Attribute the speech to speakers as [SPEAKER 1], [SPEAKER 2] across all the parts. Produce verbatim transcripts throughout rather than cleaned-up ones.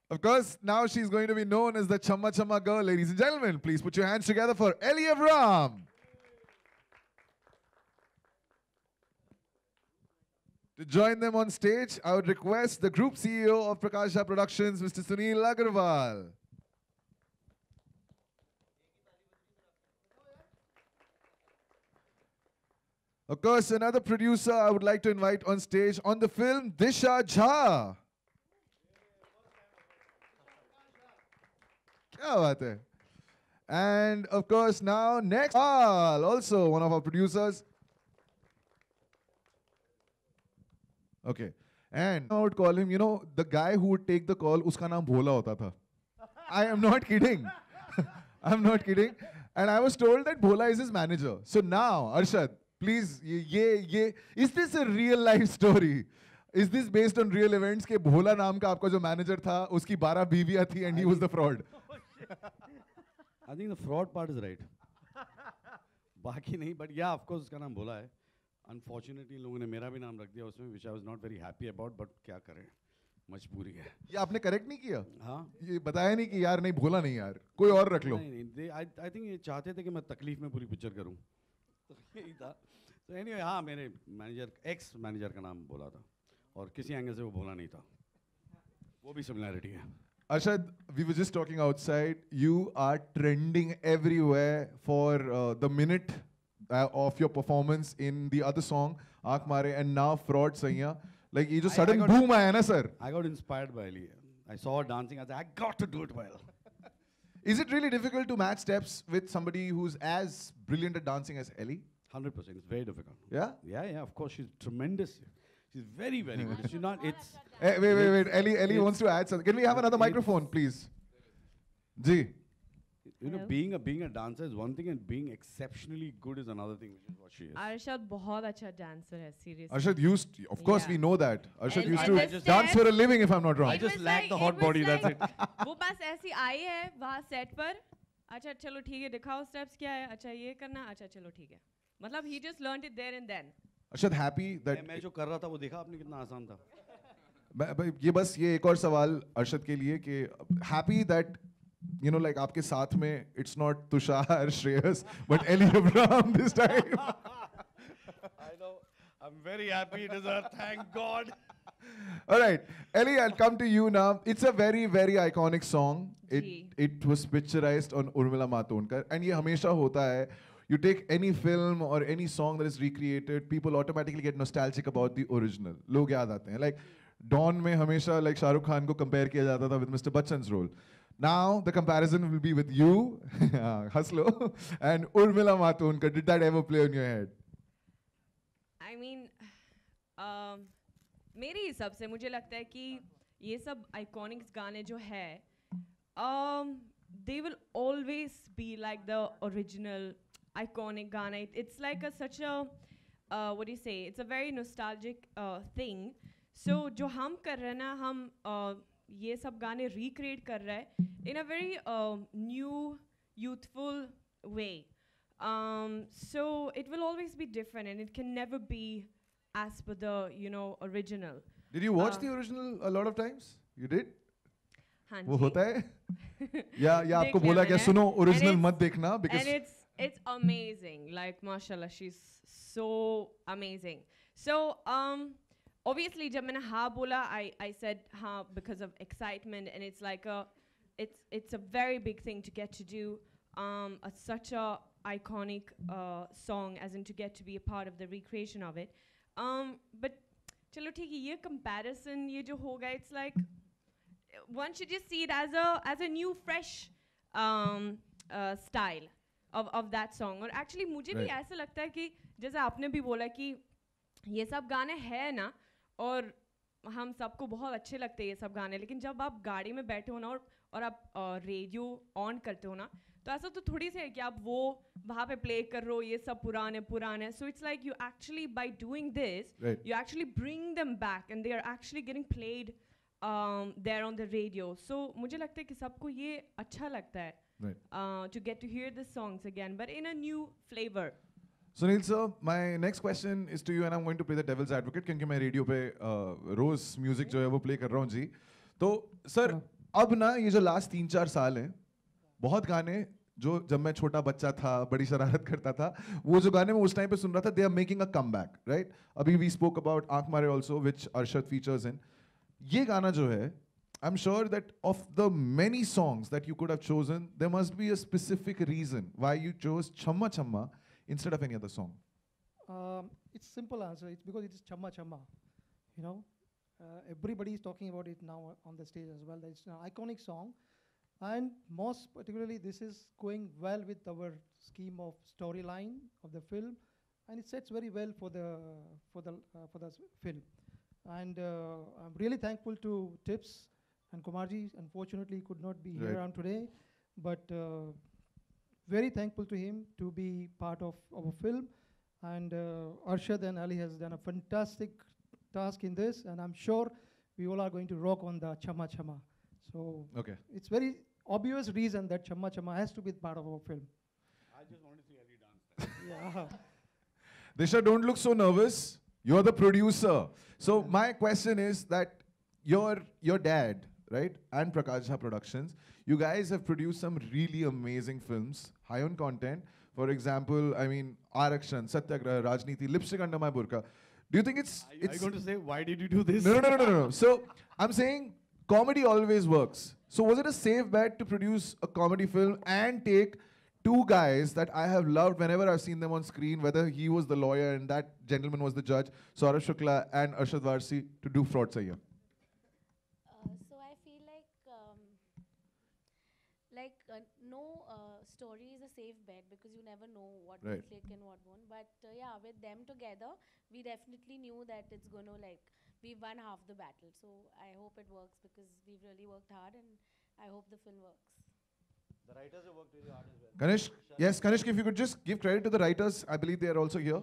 [SPEAKER 1] Of course, now she's going to be known as the Chamma Chamma girl, ladies and gentlemen. Please put your hands together for Ellie Avram. To join them on stage, I would request the Group C E O of Prakasha Productions, Mister Sunil Agarwal. Of course, another producer I would like to invite on stage on the film, Disha Jha. Kya baat hai? And of course, now next, Al, also one of our producers. Okay. And I would call him, you know, the guy who would take the call, uska naam Bhola hota tha. I am not kidding. I'm not kidding. And I was told that Bhola is his manager. So now, Arshad, please, ye, ye, ye, is this a real life story? Is this based on real events ke Bhola naam ka aapka jo manager tha, uski twelve बीवियां thi and he was the fraud?
[SPEAKER 2] I think the fraud part is right. बाकी नहीं, but yeah, of course उसका नाम Bhola है. Unfortunately, लोगों ने मेरा भी नाम रख दिया उसमें, which I was not very happy about, but क्या करें, मजबूरी है.
[SPEAKER 1] ये आपने करेक्ट नहीं किया?
[SPEAKER 2] हाँ.
[SPEAKER 1] ये बताया नहीं कि यार नहीं भोला नहीं यार, कोई और रख लो.
[SPEAKER 2] नहीं नहीं, they, I, I think ये चाहते थे कि मैं तकलीफ में पूरी पिक्चर करूँ. तो यही था. So anyway, हाँ, मेरे मैनेजर, एक्स मैनेजर का नाम Bhola था, और किसी एंगल से वो Bhola नहीं था. वो भी सिमिलैरिटी है.
[SPEAKER 1] Arshad, we were just talking outside. You are trending everywhere for uh, the minute uh, of your performance in the other song, Aankh Mare, and now Fraud Saiya. Like, ये जो
[SPEAKER 2] I-
[SPEAKER 1] sudden
[SPEAKER 2] I got-
[SPEAKER 1] boom आया ना sir.
[SPEAKER 2] I got inspired by Ali. I saw her dancing. I said, I got to do it well.
[SPEAKER 1] Is it really difficult to match steps with somebody who's as brilliant at dancing as Ellie?
[SPEAKER 2] one hundred percent. It's very difficult.
[SPEAKER 1] Yeah?
[SPEAKER 2] Yeah, yeah, of course. She's tremendous. She's very, very good. She's not, it's...
[SPEAKER 1] Eh, wait, wait, wait. Ellie, Ellie
[SPEAKER 2] It's-
[SPEAKER 1] wants to add something. Can we have another
[SPEAKER 2] it's-
[SPEAKER 1] microphone, please? Ji.
[SPEAKER 2] You know,
[SPEAKER 3] Hello.
[SPEAKER 2] being a being a dancer is one thing, and being exceptionally good is another thing, which is what she is.
[SPEAKER 3] Arshad बहुत अच्छा dancer है, seriously.
[SPEAKER 1] Arshad used, of course
[SPEAKER 3] Yeah.
[SPEAKER 1] we know that. Arshad
[SPEAKER 3] And-
[SPEAKER 1] used
[SPEAKER 3] and
[SPEAKER 1] to
[SPEAKER 3] the
[SPEAKER 1] dance for a
[SPEAKER 3] steps-
[SPEAKER 1] living if I'm not wrong.
[SPEAKER 2] I
[SPEAKER 3] It
[SPEAKER 2] just
[SPEAKER 3] was
[SPEAKER 2] lack
[SPEAKER 3] like-
[SPEAKER 2] the hot
[SPEAKER 3] it was
[SPEAKER 2] body, that's
[SPEAKER 3] like-
[SPEAKER 2] it.
[SPEAKER 3] वो बस ऐसी आई है वहाँ set पर. अच्छा चलो ठीक है, दिखाओ steps क्या है. अच्छा ये करना. अच्छा चलो ठीक है. मतलब he just learned it there and then.
[SPEAKER 1] Arshad happy that
[SPEAKER 2] मैं मैं जो कर रहा था वो देखा आपने कितना आसान था.
[SPEAKER 1] मैं- मैं- ये बस ये एक और सवाल अर्शद के लिए कि happy that you know like आपके साथ में it's not Tushar, Shreyas but Ellie Avram this time.
[SPEAKER 2] I know. I'm very happy it is her. Thank God.
[SPEAKER 1] All right, Ellie, I'll come to you now. It's a very very iconic song. It
[SPEAKER 3] ji.
[SPEAKER 1] it was picturized on Urmila Matondkar and ये हमेशा होता है. You take any film or any song that is recreated, people automatically get nostalgic about the original. लोग याद आते हैं. Like Dawn में हमेशा like शाहरुख खान को compare किया जाता था with Mister Bachchan's role. Now the comparison will be with you, Haslo, and Urmila Matondkar. Did that ever play on your head?
[SPEAKER 3] I mean, um, मेरे हिसाब से मुझे लगता है कि ये सब iconic गाने जो है, um, they will always be like the original iconic गाना. It- It's like a such a uh, what do you say? It's a very nostalgic uh, thing. So जो हम कर रहे हैं ना, हम uh, ये सब गाने recreate कर रहे हैं in a very uh, new, youthful way. Um, so it will always be different, and it can never be as per the you know original.
[SPEAKER 1] Did you watch
[SPEAKER 3] Uh,
[SPEAKER 1] the original a lot of times? You did?
[SPEAKER 3] हाँ
[SPEAKER 1] वो
[SPEAKER 3] जी.
[SPEAKER 1] होता है? या या आपको
[SPEAKER 3] देख लिया
[SPEAKER 1] बोला क्या
[SPEAKER 3] मैंने.
[SPEAKER 1] सुनो
[SPEAKER 3] And
[SPEAKER 1] ओरिजिनल
[SPEAKER 3] it's-
[SPEAKER 1] मत देखना because
[SPEAKER 3] And it's it's amazing. Like mashallah, she's so amazing. So um, obviously, जब मैंने हाँ बोला, I I said हाँ because of excitement, and it's like a, it's it's a very big thing to get to do. Um, a, such a iconic uh, song, as in to get to be a part of the recreation of it. Um, but चलो ठीक है, ये comparison ये जो होगा, it's like one should just see it as a as a new fresh um, uh, style of of that song. और actually मुझे भी
[SPEAKER 1] Right.
[SPEAKER 3] ऐसा लगता है कि जैसे आपने भी बोला कि ये सब गाने हैं ना, और हम सबको बहुत अच्छे लगते हैं ये सब गाने, लेकिन जब आप गाड़ी में बैठे हो ना और और आप रेडियो ऑन करते हो ना, तो ऐसा तो थोड़ी सी है कि आप वो वहाँ पे प्ले कर रहे हो ये सब पुराने पुराने. So it's like you actually by doing this
[SPEAKER 1] Right.
[SPEAKER 3] you actually bring them back and they are actually getting played um, there on the radio. So मुझे लगता है कि सबको ये अच्छा लगता है
[SPEAKER 1] Right.
[SPEAKER 3] uh, to get to hear the songs again, but in a new flavor.
[SPEAKER 1] Sunil sir, my next question is to you and I'm going to play the devil's advocate क्योंकि मैं रेडियो पे uh, रोज music जो है वो play कर रहा हूँ जी. तो सर अब ना ये जो लास्ट तीन चार साल हैं, बहुत गाने जो जब मैं छोटा बच्चा था बड़ी शरारत करता था, वो जो गाने मैं उस टाइम पे सुन रहा था, they are making a comeback, right? अभी वी स्पोक अबाउट आंख मारे also, which Arshad features in. ये गाना जो है, I'm sure that of the many songs that you could have chosen, there must be a specific reason why you chose Chamma Chamma instead of any other song.
[SPEAKER 4] Um, it's simple answer. It's because it is Chamma Chamma. You know, uh, everybody is talking about it now on the stage as well. It's an iconic song, and most particularly, this is going well with our scheme of storyline of the film, and it sets very well for the for the uh, for the s- film. And uh, I'm really thankful to Tips and Kumarji. Unfortunately, could not be here
[SPEAKER 1] Right.
[SPEAKER 4] on today, but uh, very thankful to him to be part of our film. And uh, Arshad and Ali has done a fantastic task in this, and I'm sure we all are going to rock on the Chama Chama. So
[SPEAKER 1] Okay.
[SPEAKER 4] it's very obvious reason that Chama Chama has to be part of our film.
[SPEAKER 2] I just want to see Ali dance.
[SPEAKER 4] Yeah.
[SPEAKER 1] Disha, don't look so nervous. You're the producer. So my question is that your your dad, right, and Prakash Jha Productions, you guys have produced some really amazing films, high on content. For example, I mean, Arakshan, Satyagraha, Rajniti, Lipstick Under My Burqa. Do you think it's
[SPEAKER 2] Are, you- are
[SPEAKER 1] it's
[SPEAKER 2] you going to say, why did you do this?
[SPEAKER 1] no, no, no, no, no, no. So I'm saying comedy always works. So was it a safe bet to produce a comedy film and take two guys that I have loved whenever I've seen them on screen, whether he was the lawyer and that gentleman was the judge, Saurabh Shukla and Arshad Varsi, to do Fraud Sahiya?
[SPEAKER 5] Uh, so I feel like um, like uh, no uh, story is a safe bet because you never know what
[SPEAKER 1] Right.
[SPEAKER 5] will click and what won't. But uh, yeah, with them together, we definitely knew that it's going to like we won half the battle. So I hope it works because we've really worked hard and I hope the film works.
[SPEAKER 6] The writers have worked really hard as well.
[SPEAKER 1] Kanish, yes, Kanishk, if you could just give credit to the writers, I believe they are also here.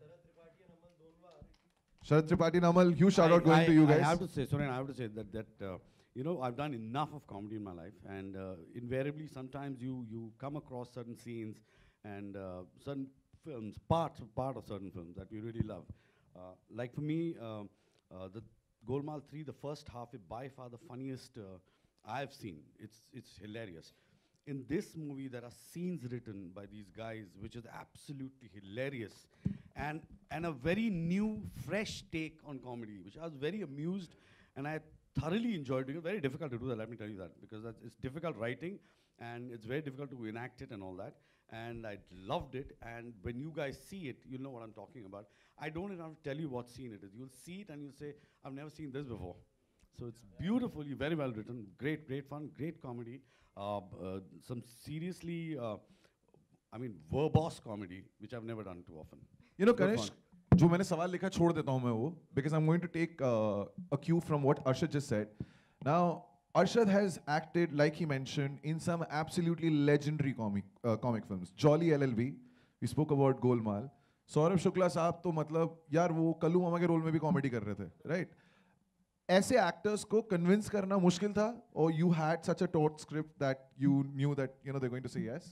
[SPEAKER 1] Sharad Tripathi and Amal, huge shout
[SPEAKER 2] I-
[SPEAKER 1] out going
[SPEAKER 2] I-
[SPEAKER 1] to you guys.
[SPEAKER 2] I have to say, sorry, I have to say that that uh, you know I've done enough of comedy in my life, and uh, invariably sometimes you you come across certain scenes and uh, certain films, parts of part of certain films that you really love. Uh, like for me, uh, uh, the Golmaal three, the first half is by far the funniest uh, I've seen. It's it's hilarious. In this movie, there are scenes written by these guys which is absolutely hilarious and and a very new, fresh take on comedy, which I was very amused and I thoroughly enjoyed doing. It's very difficult to do that, let me tell you that, because that's, it's difficult writing and it's very difficult to enact it and all that. And I loved it. And when you guys see it, you'll know what I'm talking about. I don't even have to tell you what scene it is. You'll see it and you'll say, I've never seen this before. So it's beautifully, very well written, great, great fun, great comedy. Uh, b- uh, some seriously, uh, I mean, verbose comedy, which I've never done too often.
[SPEAKER 1] You know,
[SPEAKER 2] Good
[SPEAKER 1] Kanish,
[SPEAKER 2] fun.
[SPEAKER 1] जो मैंने सवाल लिखा छोड़ देता हूँ मैं वो, because I'm going to take uh, a cue from what Arshad just said. Now, Arshad has acted, like he mentioned, in some absolutely legendary comic uh, comic films. Jolly L L B, we spoke about Golmaal. Saurabh Shukla साहब तो मतलब यार वो कल्लू मामा के role में भी comedy कर रहे थे, राइट? ऐसे एक्टर्स को कन्विंस करना मुश्किल था, or you had such a taut script that you knew that you know they're going to say yes?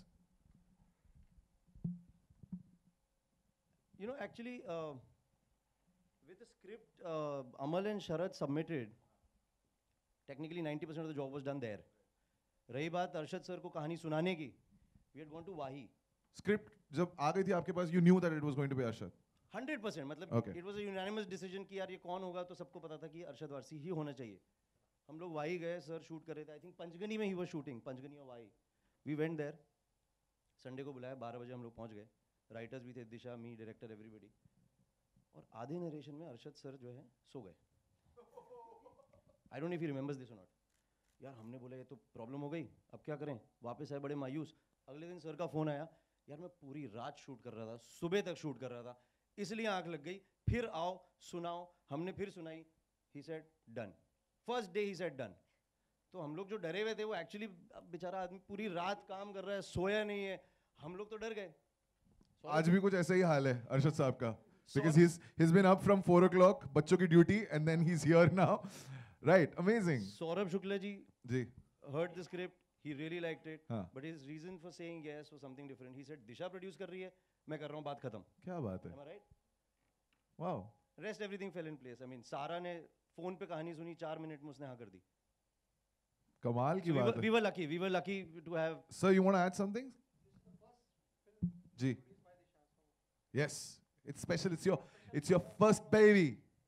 [SPEAKER 6] You know, actually, uh, with the script uh, Amal and Sharad submitted, technically ninety percent of the job was done there. रही बात Arshad sir को कहानी सुनाने की, we had gone to Wahi.
[SPEAKER 1] Script जब आ गई थी आपके पास, you knew that it was going to be Arshad.
[SPEAKER 6] Hundred percent मतलब
[SPEAKER 1] Okay.
[SPEAKER 6] It was a unanimous decision कि यार ये कौन होगा, तो सबको पता था कि अरशद वारसी ही होना चाहिए. हम लोग वाही गए, सर शूट कर रहे थे, आई थिंक पंचगनी में ही वो शूटिंग, पंचगनी और Wai. We went there, Sunday को बुलाया, बारह बजे हम लोग पहुंच गए. राइटर्स भी थे, दिशा, मी, डायरेक्टर, एवरीबडी. और आधे नरेशन में अरशद सर जो है सो गए. I don't know if he remembers this or not. यार हमने बोला ये तो प्रॉब्लम हो गई, अब क्या करें. वापस आए बड़े मायूस. अगले दिन सर का फ़ोन आया, यार मैं पूरी रात शूट कर रहा था, सुबह तक शूट कर रहा था, इसलिए आंख लग गई, फिर आओ सुनाओ. हमने फिर सुनाई. He said done. First day he said done. तो हम लोग जो डरे हुए थे, वो एक्चुअली बेचारा आदमी पूरी रात काम कर रहा है, सोया नहीं है, हम लोग तो डर गए.
[SPEAKER 1] आज भी कुछ ऐसा ही हाल है अरशद साहब का, because he's he's been up from four o'clock बच्चों की duty and then he's here now, right? Amazing.
[SPEAKER 6] Saurabh Shukla ji
[SPEAKER 1] ji.
[SPEAKER 6] heard the script, he really liked it,
[SPEAKER 1] हाँ.
[SPEAKER 6] but his reason for saying yes was something different. He said Disha produce कर रही है, मैं कर रहा हूँ, बात खत्म.
[SPEAKER 1] क्या बात है?
[SPEAKER 6] Am I right?
[SPEAKER 1] Wow.
[SPEAKER 6] Rest everything fell in place. I mean, सारा ने फोन पे कहानी सुनी, चार मिनट में उसने हाँ कर दी.
[SPEAKER 1] कमाल की
[SPEAKER 6] So we,
[SPEAKER 1] बात
[SPEAKER 6] were,
[SPEAKER 1] है.
[SPEAKER 6] we were lucky. We were lucky to have.
[SPEAKER 1] Sir, you want to add something? Ji. Yes, it's special. It's your, it's your first baby.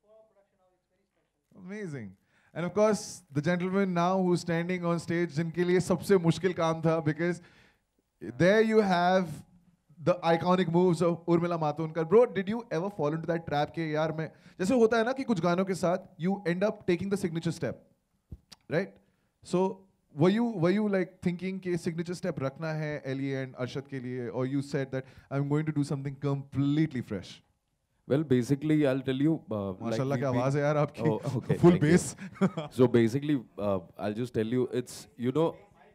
[SPEAKER 1] Amazing. And of course, the gentleman now who's standing on stage, जिनके लिए सबसे मुश्किल काम था, because there you have the iconic moves of Urmila Matondkar. Bro, did you ever fall into that trap कि यार मैं, जैसे होता है ना कि कुछ गानों के साथ you end up taking the signature step, right? So were you were you like thinking कि signature step रखना है Ellie and Arshad के लिए, or you said that I'm going to do something completely fresh?
[SPEAKER 7] Well, basically, I'll tell you. Uh,
[SPEAKER 1] माशाल्लाह
[SPEAKER 7] like
[SPEAKER 1] क्या
[SPEAKER 7] we've
[SPEAKER 1] आवाज है यार आपकी.
[SPEAKER 7] Oh, okay,
[SPEAKER 1] Full
[SPEAKER 7] thank you.
[SPEAKER 1] bass.
[SPEAKER 7] So basically, uh, I'll just tell you, it's you know.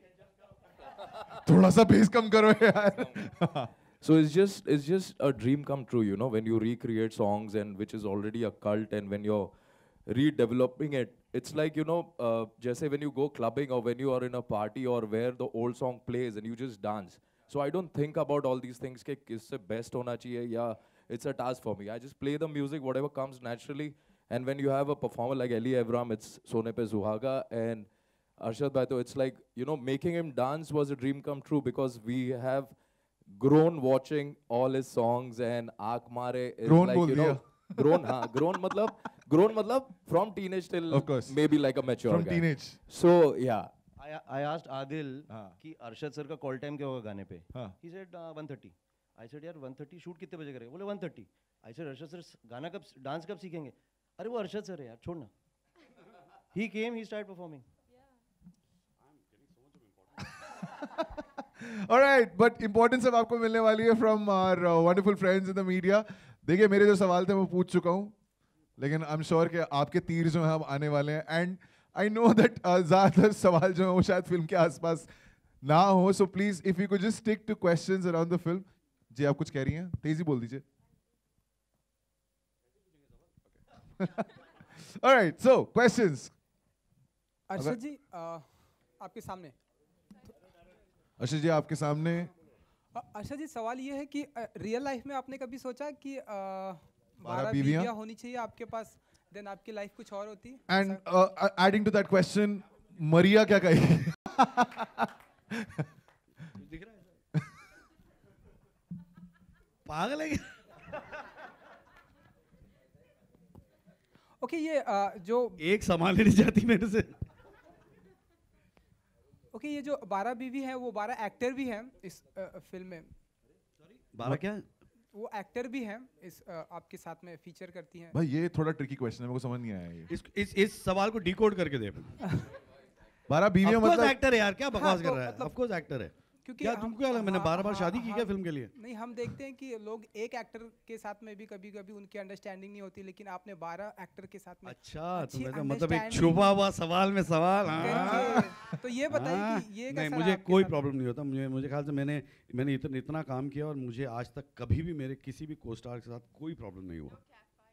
[SPEAKER 1] थोड़ा सा bass कम करो यार.
[SPEAKER 7] So it's just it's just a dream come true, you know, when you recreate songs and which is already a cult, and when you're redeveloping it, it's like, you know, uh, just say when you go clubbing or when you are in a party or where the old song plays and you just dance. So I don't think about all these things कि किससे best होना चाहिए या it's a task for me. I just play the music, whatever comes naturally. And when you have a performer like Ellie Evram, it's Sone Pe Suhaga, and Arshad Bhai, it's like, you know, making him dance was a dream come true because we have grown watching all his songs, and Aak Mare is
[SPEAKER 1] Grown
[SPEAKER 7] like,
[SPEAKER 1] bol
[SPEAKER 7] you know,
[SPEAKER 1] diya.
[SPEAKER 7] grown, हाँ, grown matlab, grown matlab from teenage till
[SPEAKER 1] Of course.
[SPEAKER 7] maybe like a mature
[SPEAKER 1] From
[SPEAKER 7] guy.
[SPEAKER 1] teenage.
[SPEAKER 7] So, yeah.
[SPEAKER 6] I, I asked Adil
[SPEAKER 1] हाँ.
[SPEAKER 6] कि अरशद sir का call time क्या होगा गाने पे.
[SPEAKER 1] हाँ.
[SPEAKER 6] He said uh, one thirty. I said यार one thirty शूट कितने बजे करेंगे? बोले one thirty. I said Arshad sir गाना कब डांस कब सीखेंगे? अरे वो अरशद सर है यार, छोड़ना. He came, he started performing.
[SPEAKER 1] All right, but importance अब आपको मिलने वाली है from our uh, wonderful friends in the media. देखिए मेरे जो सवाल थे मैं पूछ चुका हूँ, लेकिन I'm sure कि आपके तीर जो हैं अब आने वाले हैं, and I know that uh, ज़्यादातर सवाल जो हैं वो शायद फिल्म के आसपास ना हो, so please if you could just stick to questions around the film. जी आप कुछ कह रही हैं, तेजी बोल दीजिए. All right, so questions.
[SPEAKER 8] Arshad जी अ, आपके सामने
[SPEAKER 1] अर्षद जी आपके सामने.
[SPEAKER 8] अ, अर्षद जी सवाल ये है कि रियल लाइफ में आपने कभी सोचा कि अ, बारह
[SPEAKER 1] बीवियां?
[SPEAKER 8] बीवियां होनी चाहिए आपके पास, देन आपकी लाइफ कुछ और होती?
[SPEAKER 1] And
[SPEAKER 8] ऐसा-
[SPEAKER 1] uh, uh, adding to that question, मरिया क्या कहेगी?
[SPEAKER 2] दिख रहा है पागल है क्या?
[SPEAKER 8] ओके ये अ, जो
[SPEAKER 2] एक संभालने नहीं जाती मेरे से.
[SPEAKER 8] ओके ये जो बारह बीवी हैं वो बारह एक्टर भी हैं इस अ, फिल्म में.
[SPEAKER 2] बारह क्या?
[SPEAKER 8] वो एक्टर भी हैं इस अ, आपके साथ में फीचर करती हैं.
[SPEAKER 1] भाई ये थोड़ा ट्रिकी क्वेश्चन है, मेरे को समझ नहीं आया ये.
[SPEAKER 2] इस इस इस सवाल को डिकोड करके दे.
[SPEAKER 1] बारह बीवियां
[SPEAKER 2] Of course
[SPEAKER 1] मतलब
[SPEAKER 2] एक्टर है यार, क्या बकवास
[SPEAKER 8] हाँ,
[SPEAKER 2] कर
[SPEAKER 8] तो
[SPEAKER 2] रहा है?
[SPEAKER 8] मतलब-
[SPEAKER 2] Of course एक्टर है.
[SPEAKER 8] क्योंकि
[SPEAKER 2] क्या
[SPEAKER 8] हम-
[SPEAKER 2] तुमको क्या लगा मैंने
[SPEAKER 8] हाँ,
[SPEAKER 2] बारह बार
[SPEAKER 8] हाँ,
[SPEAKER 2] शादी की क्या
[SPEAKER 8] हाँ,
[SPEAKER 2] फिल्म के लिए?
[SPEAKER 8] नहीं हम देखते हैं कि लोग एक एक्टर के साथ में भी कभी कभी उनकी अंडरस्टैंडिंग नहीं होती, लेकिन आपने बारह एक्टर के साथ में
[SPEAKER 2] अच्छा
[SPEAKER 8] अच्छी
[SPEAKER 2] तो वैसे मतलब एक
[SPEAKER 8] understanding
[SPEAKER 2] छुपा हुआ सवाल में सवाल. हाँ.
[SPEAKER 8] करके- तो ये बताइए
[SPEAKER 2] हाँ,
[SPEAKER 8] कि ये
[SPEAKER 2] नहीं
[SPEAKER 8] कैसा
[SPEAKER 2] मुझे
[SPEAKER 8] रहा आपके
[SPEAKER 2] कोई
[SPEAKER 8] साथ?
[SPEAKER 2] प्रॉब्लम नहीं होता. मुझे मुझे ख्याल से मैंने मैंने इतना इतना काम किया और मुझे आज तक कभी भी मेरे किसी भी को स्टार के साथ कोई प्रॉब्लम नहीं हुआ.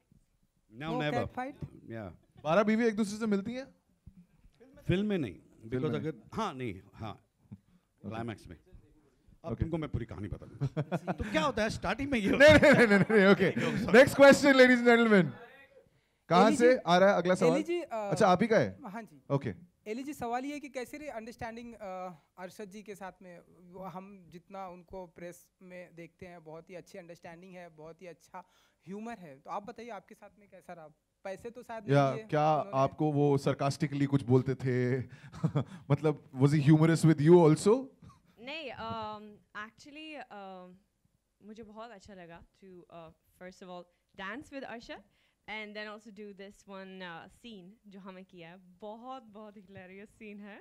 [SPEAKER 2] Now
[SPEAKER 8] No
[SPEAKER 2] never.
[SPEAKER 8] cat fight?
[SPEAKER 2] Yeah.
[SPEAKER 1] बारह बीवी एक दूसरे से मिलती हैं?
[SPEAKER 2] फिल्म में नहीं, बिकॉज
[SPEAKER 1] में
[SPEAKER 2] अगर हाँ नहीं हाँ क्लाइमैक्स में. अब
[SPEAKER 1] Okay.
[SPEAKER 2] तुमको मैं पूरी कहानी बता दूंगा. तो क्या होता है स्टार्टिंग में ये
[SPEAKER 1] नहीं नहीं नहीं नहीं नहीं okay. Next question ladies and gentleman. कहाँ
[SPEAKER 8] एली
[SPEAKER 1] से
[SPEAKER 8] जी-
[SPEAKER 1] आ रहा है अगला सवाल?
[SPEAKER 8] एली जी, अ,
[SPEAKER 1] अच्छा आप ही का है?
[SPEAKER 8] हाँ जी.
[SPEAKER 1] ओके.
[SPEAKER 8] एली जी सवाल ये है कि कैसे रही अंडरस्टैंडिंग अरशद जी के साथ में? वो हम जितना उनको प्रेस में देखते हैं बहुत ही अच्छी अंडरस्टैंडिंग है, बहुत ही अच्छा ह्यूमर है, तो आप बताइए आपके साथ में कैसा रहा? पैसे तो शायद
[SPEAKER 1] या
[SPEAKER 8] नहीं दिए
[SPEAKER 1] क्या
[SPEAKER 8] उन्होंने।
[SPEAKER 1] आपको वो sarcastically कुछ बोलते थे? मतलब was he humorous with you also?
[SPEAKER 3] नहीं एक्चुअली मुझे बहुत अच्छा लगा to uh, first of all dance with Arshad and then also do this one uh, scene जो हमें किया है. बहुत बहुत hilarious scene है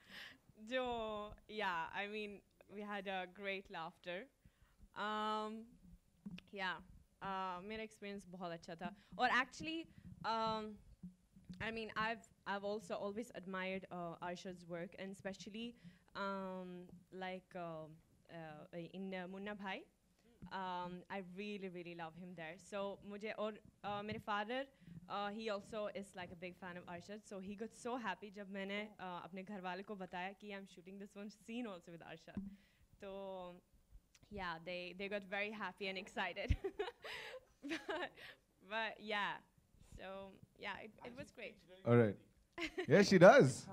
[SPEAKER 3] जो yeah I mean we had a great laughter. um, yeah uh, मेरा experience बहुत अच्छा था और actually um, I mean I've I've also always admired uh, Arshad's work and especially um, like uh, uh, in uh, Munna Bhai. Um, I really really love him there. So मुझे और uh, मेरे father uh, he also is like a big fan of Arshad. So he got so happy जब मैंने uh, अपने घर वाले को बताया कि I'm shooting this one scene also with Arshad. So yeah, they they got very happy and excited. but, but yeah, so yeah, it, it was great.
[SPEAKER 1] All right. Yeah, she does.